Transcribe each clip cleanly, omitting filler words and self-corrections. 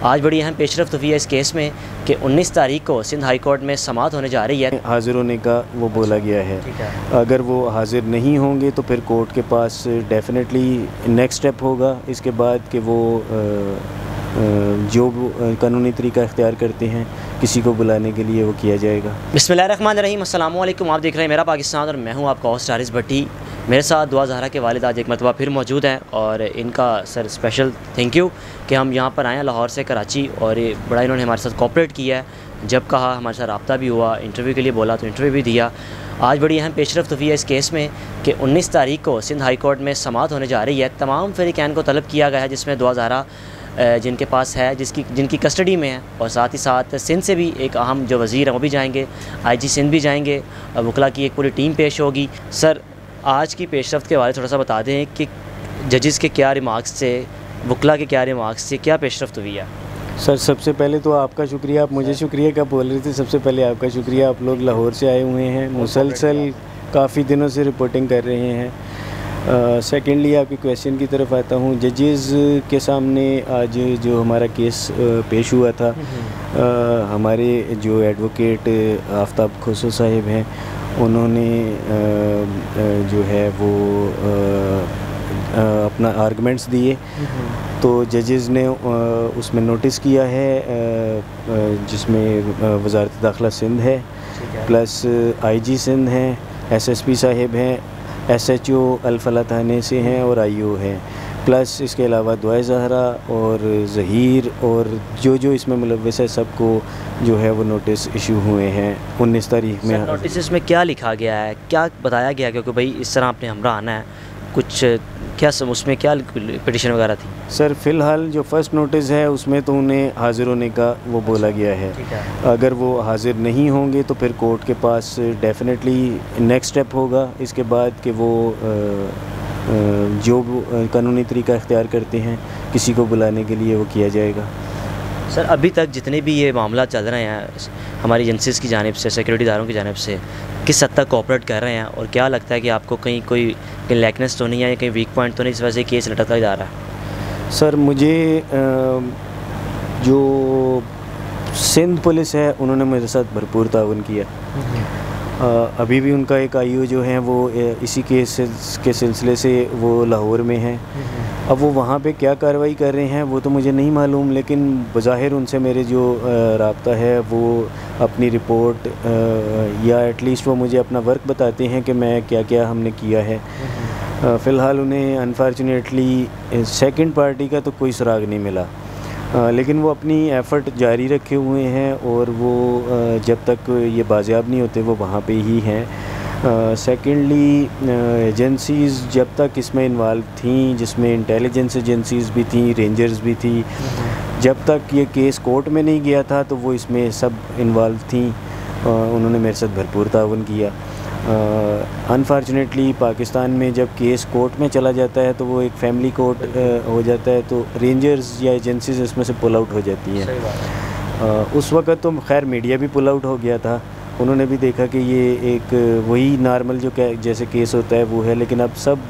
आज बड़ी अहम पेशरफ्त हुई है इस केस में कि 19 तारीख को सिंध हाई कोर्ट में समाअत होने जा रही है। हाज़िर होने का वो बोला गया है। अगर वो हाज़िर नहीं होंगे तो फिर कोर्ट के पास डेफिनेटली नेक्स्ट स्टेप होगा इसके बाद कि वो जो कानूनी तरीका इख्तियार करते हैं किसी को बुलाने के लिए वो किया जाएगा। बिस्मिल्लाहिर्रहमानिर्रहीम, अस्सलाम वालेकुम। आप देख रहे हैं मेरा पाकिस्तान और मैं हूं आपका होस्ट हारिस भट्टी। मेरे साथ दुआ ज़हरा के वालिद आज एक मरतबा फिर मौजूद हैं और इनका सर स्पेशल थैंक यू कि हम यहाँ पर आए हैं लाहौर से कराची, और बड़ा इन्होंने हमारे साथ कोऑपरेट किया है। जब कहा हमारे साथ रब्ता भी हुआ, इंटरव्यू के लिए बोला तो इंटरव्यू भी दिया। आज बड़ी अहम पेशरफ्त हुई है इस केस में कि 19 तारीख को सिंध हाई कोर्ट में समाअत होने जा रही है। तमाम फ़रीक़ैन को तलब किया गया है, जिसमें दुआ ज़हरा जिनके पास है, जिनकी कस्टडी में है, और साथ ही साथ सिंध से भी एक अहम जो वज़ीर हैं वो भी जाएंगे, IG सिंध भी जाएंगे, वकला की एक पूरी टीम पेश होगी। सर, आज की पेशरफ्त के बारे में थोड़ा सा बता दें कि जजेस के क्या रिमार्क्स थे, वकला के क्या रिमार्क्स थे, क्या पेशरफ्त हुई है? सर, सबसे पहले तो आपका शुक्रिया। आप मुझे शुक्रिया क्या बोल रहे थे? सबसे पहले आपका शुक्रिया। आप लोग लाहौर से आए हुए हैं, मुसलसल काफ़ी दिनों से रिपोर्टिंग कर रहे हैं। सेकेंडली आपके क्वेश्चन की तरफ आता हूँ। जजेस के सामने आज जो हमारा केस पेश हुआ था, हमारे जो एडवोकेट आफ्ताब खोसो साहिब हैं, उन्होंने जो है वो अपना आर्गुमेंट्स दिए। तो जजेस ने उसमें नोटिस किया है, जिसमें वज़ारत दाखिला सिंध है, प्लस IG सिंध हैं, SSP साहिब हैं, SHO अल-फलाह थाने से हैं और IO हैं, प्लस इसके अलावा दुआ ज़हरा और ज़हीर और जो इसमें मुलव्वस है सबको जो है वो नोटिस इशू हुए हैं 19 तारीख में। नोटिस में क्या लिखा गया है, क्या बताया गया? क्योंकि भाई इस तरह आपने हमरा आना है, कुछ क्या उसमें क्या पिटिशन वगैरह थी? सर, फ़िलहाल जो फ़र्स्ट नोटिस है उसमें तो उन्हें हाज़िर होने का वो बोला गया है। अगर वो हाज़िर नहीं होंगे तो फिर कोर्ट के पास डेफिनेटली नेक्स्ट स्टेप होगा इसके बाद कि वो जो कानूनी तरीका इख्तियार करते हैं किसी को बुलाने के लिए वो किया जाएगा। सर, अभी तक जितने भी ये मामला चल रहे हैं हमारी एजेंसीज़ की जानिब से, सिक्योरिटी इदारों की जानिब से, किस हद तक कोऑपरेट कर रहे हैं, और क्या लगता है कि आपको कहीं कोई लैकनेस तो नहीं है या कहीं वीक पॉइंट तो नहीं, इस वजह से केस लटकता जा रहा है? सर, मुझे जो सिंध पुलिस है उन्होंने मेरे साथ भरपूर ताउन किया। अभी भी उनका एक IO जो है वो इसी केस के सिलसिले से वो लाहौर में है। अब वो वहाँ पे क्या कार्रवाई कर रहे हैं वो तो मुझे नहीं मालूम, लेकिन बज़ाहिर उनसे मेरे जो राब्ता है वो अपनी रिपोर्ट या एटलीस्ट वो मुझे अपना वर्क बताते हैं कि मैं क्या क्या हमने किया है। फ़िलहाल उन्हें अनफॉर्चुनेटली सेकंड पार्टी का तो कोई सुराग नहीं मिला, लेकिन वो अपनी एफ़र्ट जारी रखे हुए हैं और वो जब तक ये बाज़ियाब नहीं होते वो वहाँ पे ही हैं। सेकेंडली एजेंसीज़ जब तक इसमें इन्वॉल्व थीं, जिसमें इंटेलिजेंस एजेंसीज़ भी थीं, रेंजर्स भी थी, जब तक ये केस कोर्ट में नहीं गया था तो वो इसमें सब इन्वॉल्व थीं। उन्होंने मेरे साथ भरपूर ताउन किया। अनफॉर्चुनेटली पाकिस्तान में जब केस कोर्ट में चला जाता है तो वो एक फैमिली कोर्ट हो जाता है, तो रेंजर्स या एजेंसीज इसमें से पुल आउट हो जाती हैं। उस वक़्त तो खैर मीडिया भी पुल आउट हो गया था, उन्होंने भी देखा कि ये एक वही नॉर्मल जो जैसे केस होता है वो है, लेकिन अब सब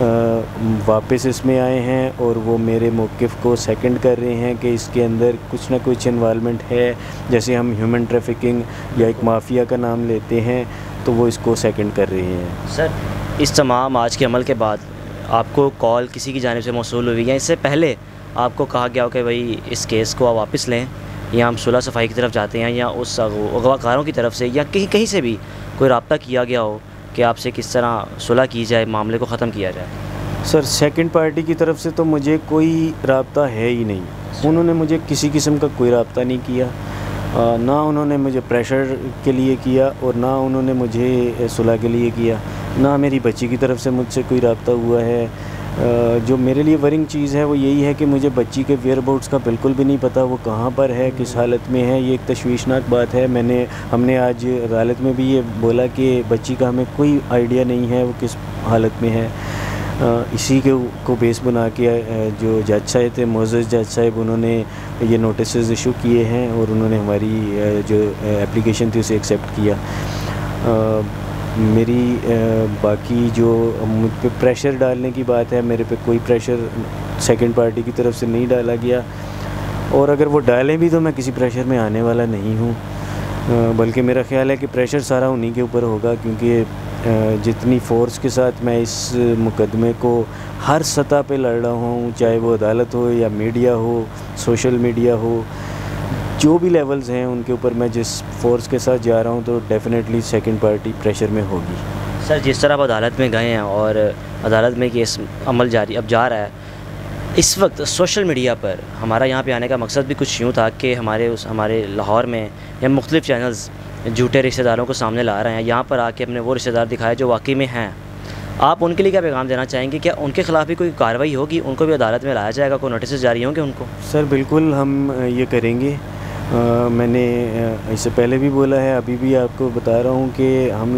वापस इसमें आए हैं और वो मेरे मौक़िफ़ को सेकंड कर रहे हैं कि इसके अंदर कुछ ना कुछ इन्वॉल्वमेंट है। जैसे हम ह्यूमन ट्रैफिकिंग या एक माफिया का नाम लेते हैं तो वो इसको सेकंड कर रहे हैं। सर, इस तमाम आज के अमल के बाद आपको कॉल किसी की जानिब से मौसूल हुई या इससे पहले आपको कहा गया हो कि भाई इस केस को आप वापस लें, या हम सुलह सफ़ाई की तरफ जाते हैं, या उस अगवाकारों की तरफ से या कहीं से भी कोई रब्ता किया गया हो कि आपसे किस तरह सुलह की जाए, मामले को ख़त्म किया जाए? सर, सेकंड पार्टी की तरफ से तो मुझे कोई रब्ता है ही नहीं। उन्होंने मुझे किसी किस्म का कोई रब्ता नहीं किया, ना उन्होंने मुझे प्रेशर के लिए किया और ना उन्होंने मुझे सुलह के लिए किया, ना मेरी बच्ची की तरफ से मुझसे कोई रब्ता हुआ है। जो मेरे लिए वरिंग चीज़ है वो यही है कि मुझे बच्ची के वेयर अबाउट्स का बिल्कुल भी नहीं पता, वो कहाँ पर है, किस हालत में है। ये एक तशवीशनाक बात है। हमने आज अदालत में भी ये बोला कि बच्ची का हमें कोई आइडिया नहीं है वो किस हालत में है। इसी को बेस बना के जो जज साहब थे, मोअज़्ज़ज़ जज साहब, उन्होंने ये नोटिस इशू किए हैं और उन्होंने हमारी जो एप्लीकेशन थी उसे एक्सेप्ट किया। मेरी बाकी जो मुझ पे प्रेशर डालने की बात है, मेरे पे कोई प्रेशर सेकंड पार्टी की तरफ से नहीं डाला गया। और अगर वो डालें भी तो मैं किसी प्रेशर में आने वाला नहीं हूँ, बल्कि मेरा ख्याल है कि प्रेशर सारा उन्हीं के ऊपर होगा, क्योंकि जितनी फ़ोर्स के साथ मैं इस मुकदमे को हर सतह पे लड़ रहा हूँ, चाहे वो अदालत हो या मीडिया हो, सोशल मीडिया हो, जो भी लेवल्स हैं उनके ऊपर मैं जिस फोर्स के साथ जा रहा हूँ, तो डेफिनेटली सेकंड पार्टी प्रेशर में होगी। सर, जिस तरह आप अदालत में गए हैं और अदालत में केस अमल जारी अब जा रहा है, इस वक्त सोशल मीडिया पर हमारा यहाँ पे आने का मकसद भी कुछ यूँ था कि हमारे लाहौर में या मुख्तलिफ़ चैनल्स झूठे रिश्तेदारों को सामने ला रहे हैं, यहाँ पर आके अपने वो रिश्तेदार दिखाए जो वाकई में हैं। आप उनके लिए क्या पैगाम देना चाहेंगे? क्या उनके ख़िलाफ़ भी कोई कार्रवाई होगी? उनको भी अदालत में लाया जाएगा? कोई नोटिस जारी होंगे उनको? सर बिल्कुल हम ये करेंगे। मैंने इससे पहले भी बोला है, अभी भी आपको बता रहा हूँ कि हम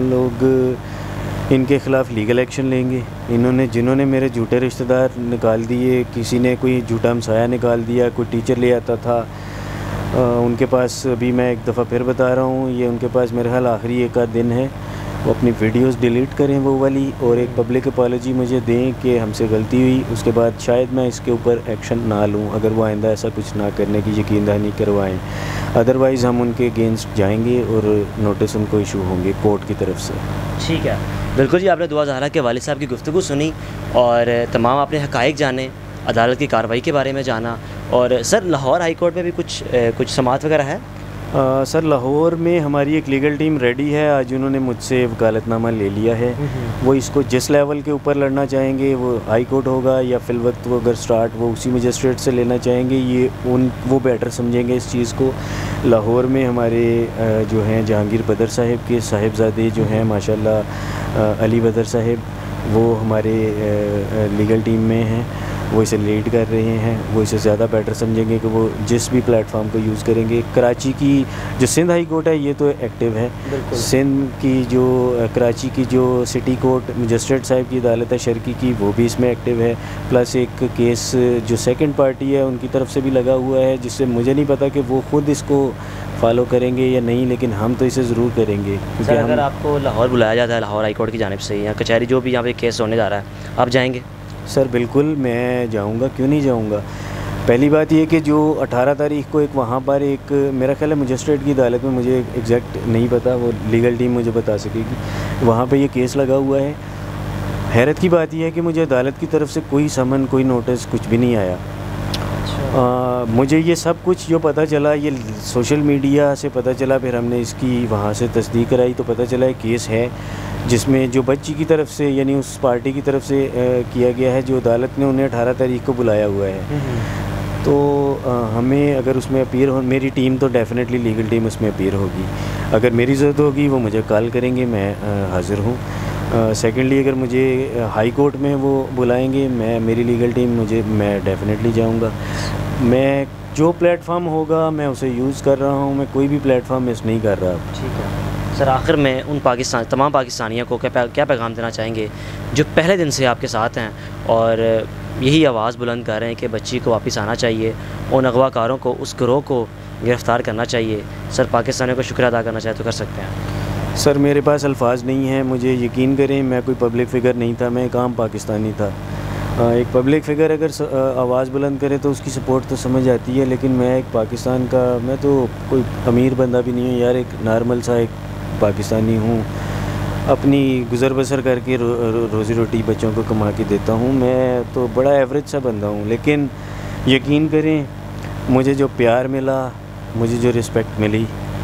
लोग इनके ख़िलाफ़ लीगल एक्शन लेंगे। जिन्होंने मेरे झूठे रिश्तेदार निकाल दिए, किसी ने कोई झूठा हमसाया निकाल दिया, कोई टीचर ले आता था, उनके पास अभी मैं एक दफ़ा फिर बता रहा हूँ, ये उनके पास मेरे ख्याल आखिरी एक आध दिन है, वो अपनी वीडियोस डिलीट करें वो वाली, और एक पब्लिक अपॉलजी मुझे दें कि हमसे गलती हुई। उसके बाद शायद मैं इसके ऊपर एक्शन ना लूँ, अगर वो आइंदा ऐसा कुछ ना करने की यकीन दहानी करवाएं। अदरवाइज़ हम उनके अगेंस्ट जाएंगे और नोटिस उनको इशू होंगे कोर्ट की तरफ से। ठीक है, बिल्कुल जी। आपने दुआ ज़हरा के वालिद साहब की गुफ्तगू सुनी और तमाम आपने हक़ाइक़ जाने, अदालत की कार्रवाई के बारे में जाना। और सर, लाहौर हाई कोर्ट में भी कुछ समाअत वगैरह है? सर, लाहौर में हमारी एक लीगल टीम रेडी है। आज उन्होंने मुझसे वकालतनामा ले लिया है। वो इसको जिस लेवल के ऊपर लड़ना चाहेंगे, वो हाई कोर्ट होगा या फिल वक्त वो अगर स्टार्ट वो उसी मजिस्ट्रेट से लेना चाहेंगे, ये वो बेटर समझेंगे इस चीज़ को। लाहौर में हमारे जो हैं जहांगीर बदर साहिब के साहिबजादे जो हैं माशाल्लाह, अली बदर साहिब, वो हमारे लीगल टीम में हैं। वो इसे लीड कर रहे हैं। वो इसे ज़्यादा बेटर समझेंगे कि वो जिस भी प्लेटफॉर्म को यूज़ करेंगे। कराची की जो सिंध हाई कोर्ट है ये तो एक्टिव है। सिंध की जो कराची की जो सिटी कोर्ट मजिस्ट्रेट साहब की अदालत है शर्की की, वो भी इसमें एक्टिव है। प्लस एक केस जो सेकंड पार्टी है उनकी तरफ से भी लगा हुआ है, जिससे मुझे नहीं पता कि वो ख़ुद इसको फॉलो करेंगे या नहीं, लेकिन हम तो इसे ज़रूर करेंगे। सर, अगर आपको लाहौर बुलाया जाता है लाहौर हाई कोर्ट की जानिब से या कचहरी जो भी यहाँ पे केस होने जा रहा है, आप जाएंगे? सर बिल्कुल मैं जाऊंगा, क्यों नहीं जाऊंगा। पहली बात ये कि जो 18 तारीख को एक वहाँ पर एक मेरा ख्याल है मजिस्ट्रेट की अदालत में, मुझे एग्जैक्ट नहीं पता, वो लीगल टीम मुझे बता सकेगी, वहाँ पे ये केस लगा हुआ है। हैरत की बात यह है कि मुझे अदालत की तरफ से कोई समन, कोई नोटिस, कुछ भी नहीं आया। मुझे ये सब कुछ जो पता चला ये सोशल मीडिया से पता चला, फिर हमने इसकी वहाँ से तस्दीक कराई तो पता चला केस है जिसमें जो बच्ची की तरफ से यानी उस पार्टी की तरफ से किया गया है, जो अदालत ने उन्हें 18 तारीख को बुलाया हुआ है। तो हमें अगर उसमें अपीयर हो, मेरी टीम तो डेफ़िनेटली लीगल टीम उसमें अपीयर होगी। अगर मेरी ज़रूरत होगी वो मुझे कॉल करेंगे, मैं हाज़िर हूँ। सेकेंडली अगर मुझे हाई कोर्ट में वो बुलाएंगे, मेरी लीगल टीम मैं डेफ़िनेटली जाऊँगा। मैं जो प्लेटफॉर्म होगा मैं उसे यूज़ कर रहा हूँ, मैं कोई भी प्लेटफॉर्म मिस नहीं कर रहा। ठीक है सर, आखिर में उन तमाम पाकिस्तानियों को क्या पैगाम देना चाहेंगे जो पहले दिन से आपके साथ हैं और यही आवाज़ बुलंद कर रहे हैं कि बच्ची को वापस आना चाहिए, उन अगवाकारों को, उस गिरोह को गिरफ़्तार करना चाहिए? सर, पाकिस्तानियों को शुक्रिया अदा करना चाहे तो कर सकते हैं। सर मेरे पास अल्फाज नहीं हैं, मुझे यकीन करें मैं कोई पब्लिक फ़िगर नहीं था, मैं एक आम पाकिस्तानी था। एक पब्लिक फ़िगर अगर आवाज़ बुलंद करे तो उसकी सपोर्ट तो समझ आती है, लेकिन मैं एक पाकिस्तान का, मैं तो कोई अमीर बंदा भी नहीं हूँ यार, एक नॉर्मल सा एक पाकिस्तानी हूँ। अपनी गुज़र बसर करके रोज़ी रोटी बच्चों को कमा के देता हूँ। मैं तो बड़ा एवरेज सा बंदा हूँ, लेकिन यकीन करें मुझे जो प्यार मिला, मुझे जो रिस्पेक्ट मिली,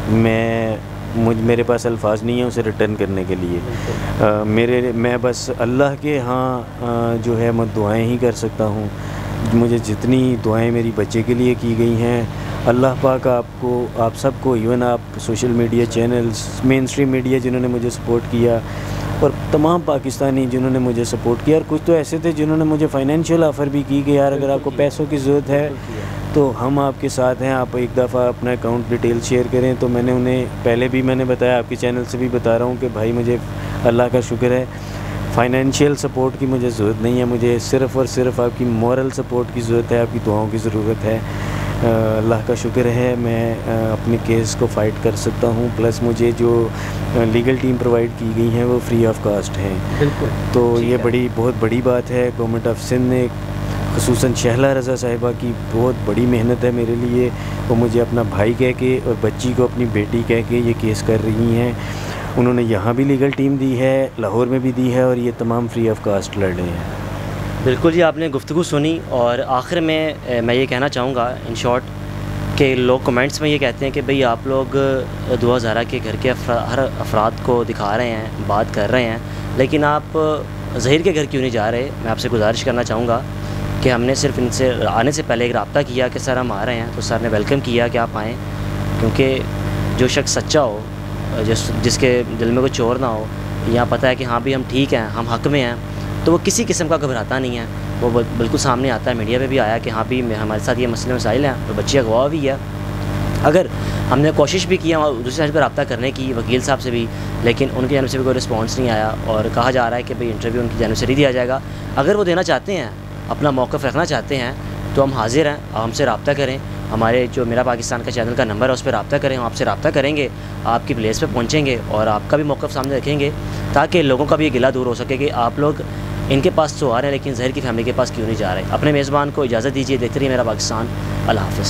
मेरे पास अल्फाज नहीं है उसे रिटर्न करने के लिए। मैं बस अल्लाह के यहाँ जो है मैं दुआएं ही कर सकता हूँ। मुझे जितनी दुआएं मेरी बच्चे के लिए की गई हैं, अल्लाह पाक आप सबको, इवन आप social media channels, main stream media जिन्होंने मुझे सपोर्ट किया, और तमाम पाकिस्तानी जिन्होंने मुझे सपोर्ट किया, और कुछ तो ऐसे थे जिन्होंने मुझे फ़ाइनेंशियल ऑफ़र भी की कि यार अगर आपको पैसों की ज़रूरत है तो हम आपके साथ हैं, आप एक दफ़ा अपना अकाउंट डिटेल शेयर करें। तो मैंने उन्हें पहले भी मैंने बताया, आपके चैनल से भी बता रहा हूँ कि भाई मुझे अल्लाह का शुक्र है, फ़ाइनेंशियल सपोर्ट की मुझे ज़रूरत नहीं है, मुझे सिर्फ़ और सिर्फ आपकी मॉरल सपोर्ट की ज़रूरत है, आपकी दुआओं की ज़रूरत है। अल्लाह का शुक्र है मैं अपने केस को फ़ाइट कर सकता हूँ, प्लस मुझे जो लीगल टीम प्रोवाइड की गई हैं वो फ्री ऑफ कास्ट हैं। बिल्कुल, तो ये बहुत बड़ी बात है। गवर्नमेंट ऑफ सिंध ने ख़ुसूसन शहला रज़ा साहिबा की बहुत बड़ी मेहनत है मेरे लिए। वो मुझे अपना भाई कह के और बच्ची को अपनी बेटी कह के ये केस कर रही हैं। उन्होंने यहाँ भी लीगल टीम दी है, लाहौर में भी दी है, और ये तमाम फ्री ऑफ कास्ट लड़ रहे हैं। बिल्कुल जी, आपने गुफ्तगू सुनी और आखिर में मैं ये कहना चाहूँगा इन शॉर्ट कि लोग कमेंट्स में ये कहते हैं कि भाई आप लोग दुआ ज़हरा के घर के हर अफराद को दिखा रहे हैं, बात कर रहे हैं, लेकिन आप ज़हीर के घर क्यों नहीं जा रहे। मैं आपसे गुजारिश करना चाहूँगा कि हमने सिर्फ इनसे आने से पहले एक रब्ता किया कि सर हम आ रहे हैं, तो सर ने वेलकम किया कि आप आएँ, क्योंकि जो शख्स सच्चा हो, जिसके दिल में कोई चोर ना हो, यहाँ पता है कि हाँ भी हम ठीक हैं, हम हक़ में हैं, तो वो किसी किस्म का घबराता नहीं है। वो बिल्कुल सामने आता है, मीडिया पे भी आया कि हाँ भी हमारे साथ ये मसले मसाइल हैं, और बच्ची अगवा भी है। अगर हमने कोशिश भी किया दूसरी साइड पर रब्ता करने की वकील साहब से भी, लेकिन उनकी जानिब से भी कोई रिस्पॉन्स नहीं आया, और कहा जा रहा है कि भाई इंटरव्यू उनकी जानिब से नहीं दिया जाएगा। अगर वो देना चाहते हैं, अपना मौक़िफ़ रखना चाहते हैं, तो हम हाजिर हैं, आप हमसे रब्ता करें। हमारे जो मेरा पाकिस्तान का चैनल का नंबर है उस पर रब्ता करें, हम आपसे रब्ता करेंगे, आपकी प्लेस पे पहुंचेंगे और आपका भी मौक़िफ़ सामने रखेंगे, ताकि लोगों का भी ये गिला दूर हो सके कि आप लोग इनके पास तो आ रहे हैं लेकिन ज़हीर की फैमिली के पास क्यों नहीं जा रहे। अपने मेज़बान को इजाज़त दीजिए। देखते रहिए मेरा पाकिस्तान। अल्लाह हाफ़िज़।